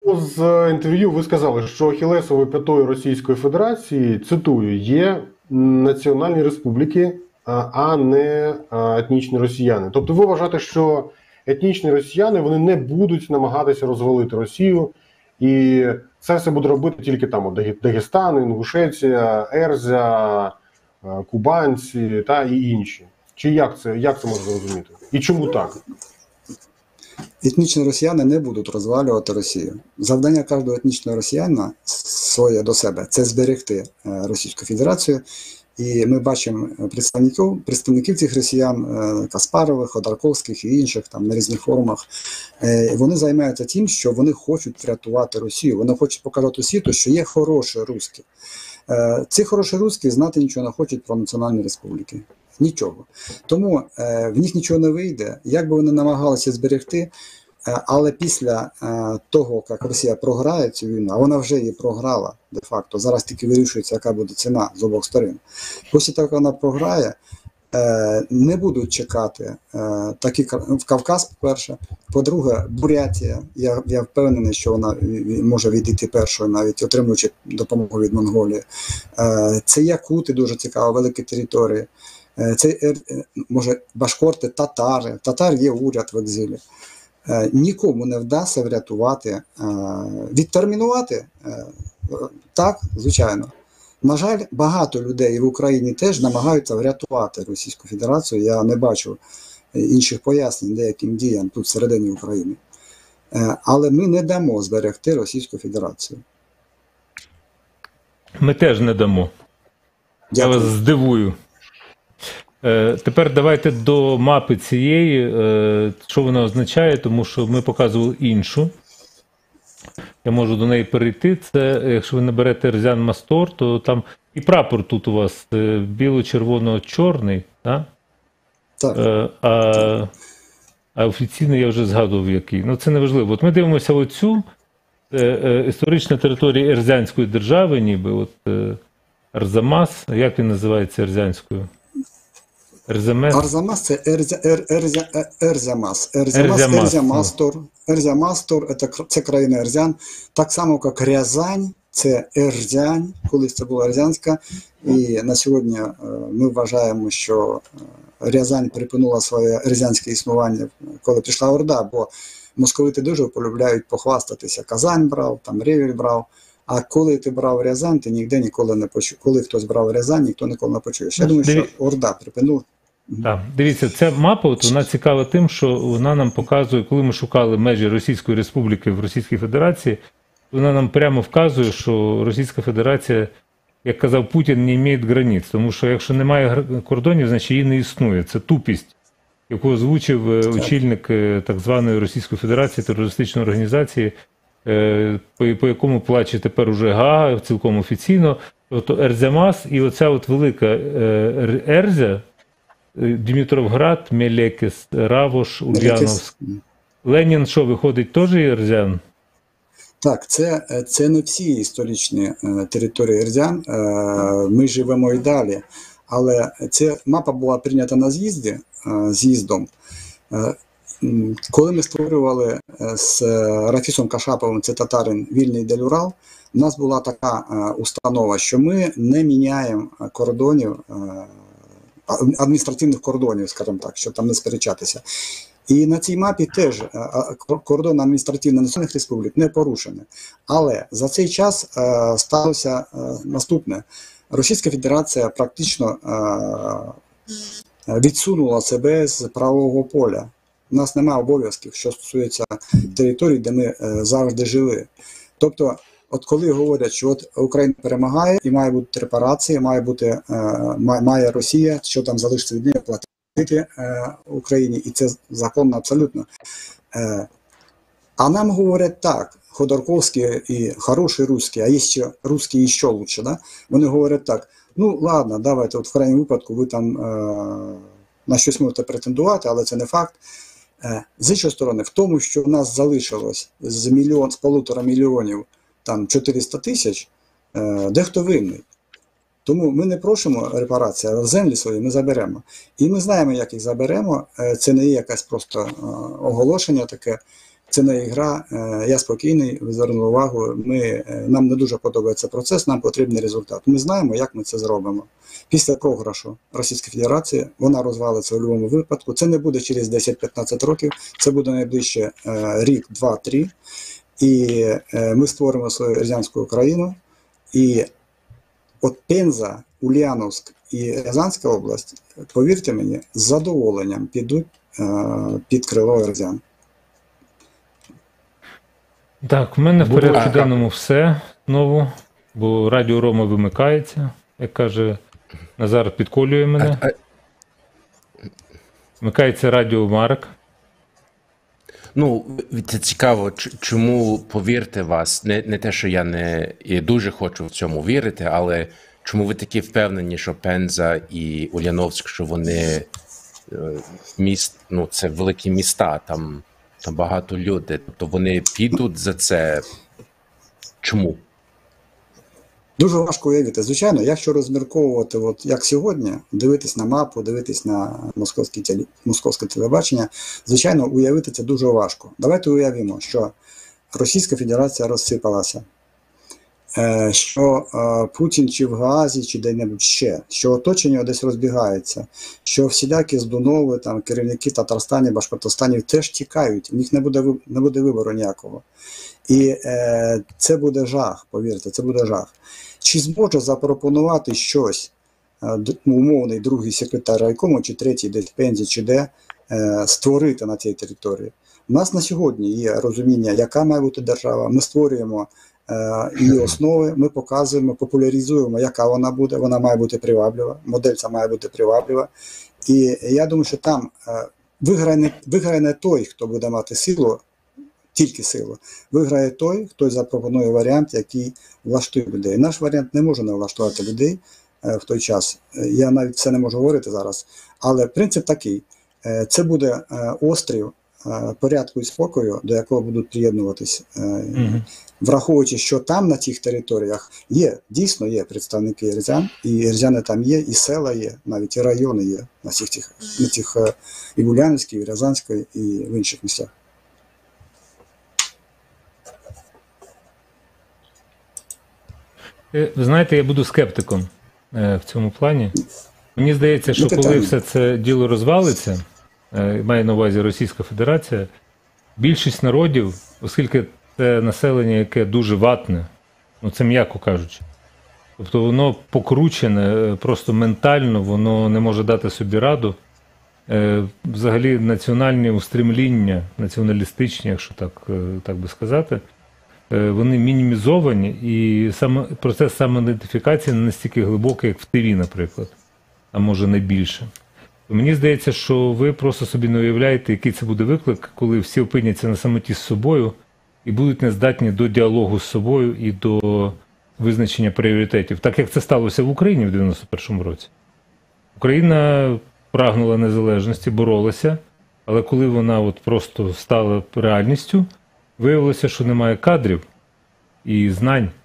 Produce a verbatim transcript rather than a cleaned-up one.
з інтерв'ю ви сказали, що ахілесовою п'ятою Російської Федерації, цитую, є національні республіки, а не етнічні росіяни. Тобто ви вважаєте, що етнічні росіяни вони не будуть намагатися розвалити Росію, і це все буде робити тільки там Дагестан, Інгушеція, Ерзя, кубанці та і інші. Чи як це, як це можна зрозуміти? І чому так? Етнічні росіяни не будуть розвалювати Росію. Завдання кожного етнічного росіянина своє до себе – це зберегти Російську Федерацію. І ми бачимо представників, представників цих росіян, Каспарових, Ходорковських і інших там на різних форумах. Вони займаються тим, що вони хочуть врятувати Росію. Вони хочуть показати світу, що є хороші русські. Ці хороші русські знати нічого не хочуть про національні республіки. Нічого. Тому е, в них нічого не вийде, як би вони намагалися зберегти, е, але після е, того, як Росія програє цю війну, а вона вже її програла де-факто, зараз тільки вирішується, яка буде ціна з обох сторон. Після того, як вона програє, е, не будуть чекати е, такі в Кавказ, по-перше. По-друге, Бурятія, я, я впевнений, що вона може відійти першою, навіть отримуючи допомогу від Монголії. Е, це Якути, дуже цікаво, великі території. Це, може, башкорти, татари. Татар є уряд в екзилі. Нікому не вдасться врятувати, відтермінувати. Так, звичайно. На жаль, багато людей в Україні теж намагаються врятувати Російську Федерацію. Я не бачу інших пояснень деяким діям тут всередині України. Але ми не дамо зберегти Російську Федерацію. Ми теж не дамо. Дякую. Я вас здивую. Тепер давайте до мапи цієї, що вона означає, тому що ми показували іншу. Я можу до неї перейти. Це, якщо ви наберете Ерзян Мастор, то там і прапор тут у вас біло-червоно-чорний, так? Так. А, а офіційно я вже згадував який. Ну це не важливо. От ми дивимося оцю, це історична територія Ерзянської держави, ніби, от Арзамас, як він називається ерзянською? Ерзамес? Арзамас – це Ерзя, Ер, Ерзя, Ерзямас. Ерзямас, Ерзямастор. Ерзямастор – це країна Ерзян. Так само, як Рязань – це Ерзянь, колись це була Ерзянська. І на сьогодні ми вважаємо, що Рязань припинила своє ерзянське існування, коли прийшла Орда, бо московити дуже полюбляють похвастатися. Казань брав, там Ревель брав. А коли ти брав Рязань, ти ніде ніколи не почуєш. Коли хтось брав Рязань, ніхто ніколи не почує. Я думаю, що Орда припинила. Так, дивіться, ця мапа, от, вона цікава тим, що вона нам показує, коли ми шукали межі Російської Республіки в Російській Федерації, вона нам прямо вказує, що Російська Федерація, як казав Путін, не має границь. Тому що якщо немає кордонів, значить її не існує. Це тупість, яку озвучив очільник так званої Російської Федерації, терористичної організації, по, по якому плаче тепер уже Гаага, цілком офіційно. Тобто Ерзямас і оця от велика Ерзя, Дмитровград, Мелекіс, Равош, Ульяновськ. Ленін, що, виходить, теж Ерзян? Так, це, це не всі історичні території Ерзян, ми живемо і далі. Але ця мапа була прийнята на з'їзді, з'їздом. Коли ми створювали з Рафісом Кашаповим, це татарин, вільний Дель-Урал, у нас була така установа, що ми не міняємо кордонів, адміністративних кордонів, скажімо так, щоб там не сперечатися. І на цій мапі теж кордон адміністративно-національних республік не порушений. Але за цей час сталося наступне. Російська Федерація практично відсунула себе з правового поля. У нас немає обов'язків, що стосується територій, де ми завжди жили. Тобто, от коли говорять, що от Україна перемагає і має бути репарації, має бути, має Росія, що там залишиться від неї, платити Україні, і це законно абсолютно. А нам говорять так, Ходорковські і хороші русські, а є ще русські і ще лучше, да? Вони говорять так, ну ладно, давайте, от в крайньому випадку ви там на щось можете претендувати, але це не факт. З іншої сторони, в тому, що в нас залишилось з мільйон, з полутора мільйонів там чотириста тисяч, дехто винний. Тому ми не просимо репарації, але землі свої ми заберемо. І ми знаємо, як їх заберемо. Це не є якесь просто оголошення таке. Це не ігра. Я спокійний, ви звернули увагу. Ми, нам не дуже подобається процес, нам потрібний результат. Ми знаємо, як ми це зробимо. Після програшу Російської Федерації вона розвалиться у будь-якому випадку. Це не буде через десять-п'ятнадцять років, це буде найближче рік, два-три. І ми створимо свою Рязанську Україну. І от Пенза, Ульяновськ і Рязанська область, повірте мені, з задоволенням підуть під крило Рязань. Так, в мене в Буде- порядку А, денному все знову, бо радіо Рома вимикається, як каже Назар, підколює мене. А, а, Вмикається радіо Марк. ну, це цікаво, ч- чому, повірте вас, не, не те, що я не і дуже хочу в цьому вірити, але чому ви такі впевнені, що Пенза і Ульяновськ, що вони е, міст, ну, це великі міста, там, там багато людей, тобто вони підуть за це. Чому? Дуже важко уявити. Звичайно, якщо розмірковувати, от як сьогодні, дивитись на мапу, дивитись на московське, теле, московське телебачення, звичайно, уявити це дуже важко. Давайте уявимо, що Російська Федерація розсипалася, е, що е, Путін чи в Гаазі, чи де-небудь ще, що оточення десь розбігається, що всілякі Здунови, там, керівники Татарстані, Башкортостанів теж тікають, у них не буде, ви- не буде вибору ніякого. І е, це буде жах, повірте, це буде жах. Чи зможе запропонувати щось, е, д- умовний другий секретар райкому, чи третій десь в Пензі, чи де, е, створити на цій території? У нас на сьогодні є розуміння, яка має бути держава, ми створюємо е, її основи, ми показуємо, популяризуємо, яка вона буде, вона має бути приваблива, модель ця має бути приваблива. І я думаю, що там е, виграє, не, виграє не той, хто буде мати силу, тільки силу. Виграє той, хто запропонує варіант, який влаштує людей. Наш варіант не може не влаштувати людей е, в той час. Е, Я навіть це не можу говорити зараз. Але принцип такий. Е, це буде е, острів е, порядку і спокою, до якого будуть приєднуватись. Е, Мгм. Враховуючи, що там на цих територіях є, дійсно є представники Рязань, і Рязани там є, і села є, навіть і райони є на цих, тих, на цих е, і в Ульяновській, і Рязанській, і в інших місцях. Е, Ви знаєте, я буду скептиком е, в цьому плані. Мені здається, що Ну, коли питання. все це діло розвалиться, е, має на увазі Російська Федерація, більшість народів, оскільки це населення, яке дуже ватне, ну це м'яко кажучи, тобто воно покручене, е, просто ментально, воно не може дати собі раду. Е, Взагалі національні устремління, націоналістичні, якщо так, е, так би сказати, е, вони мінімізовані, і саме, процес самоідентифікації не настільки глибокий, як в ТВ, наприклад, а може не більше. Мені здається, що ви просто собі не уявляєте, який це буде виклик, коли всі опиняться на самоті з собою і будуть нездатні до діалогу з собою і до визначення пріоритетів, так як це сталося в Україні в дев'яносто першому році. Україна прагнула незалежності, боролася, але коли вона от просто стала реальністю, виявилося, що немає кадрів і знань